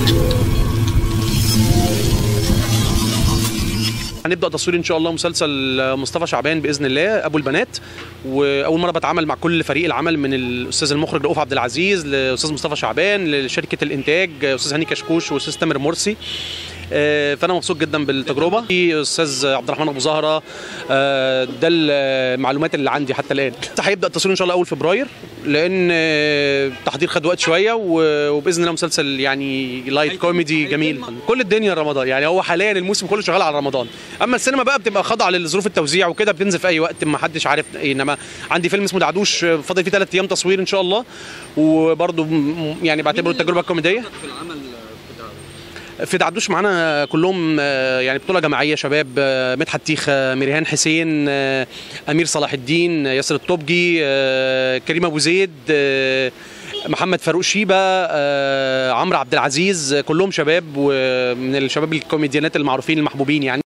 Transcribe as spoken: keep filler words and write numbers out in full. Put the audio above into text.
هنبدأ تصوير إن شاء الله مسلسل مصطفى شعبان بإذن الله أبو البنات، وأول مرة بتعامل مع كل فريق العمل من الأستاذ المخرج رؤوف عبد العزيز لأستاذ مصطفى شعبان لشركة الإنتاج أستاذ هاني كشكوش وأستاذ تامر مرسي. فأنا مبسوط جدا بالتجربة. في أستاذ عبد الرحمن أبو زهرة، ده المعلومات اللي عندي حتى الآن. هيبدأ التصوير إن شاء الله أول فبراير، لأن التحضير خد وقت شوية، وبإذن الله مسلسل يعني لايت كوميدي جميل. كل الدنيا رمضان، يعني هو حاليا الموسم كله شغال على رمضان. اما السينما بقى بتبقى خاضعه لظروف التوزيع وكده، بتنزل في اي وقت ما حدش عارف ايه. انما عندي فيلم اسمه دعدوش فاضل فيه ثلاث ايام تصوير ان شاء الله، وبرده يعني بعتبره التجربه الكوميديه. في العمل في دعدوش معانا كلهم يعني بطوله جماعيه شباب، مدحت تيخه، ميريهان حسين، امير صلاح الدين، ياسر الطبجي، كريم ابو زيد، محمد فاروق شيبه، عمرو عبد العزيز، كلهم شباب ومن الشباب الكوميديانات المعروفين المحبوبين يعني.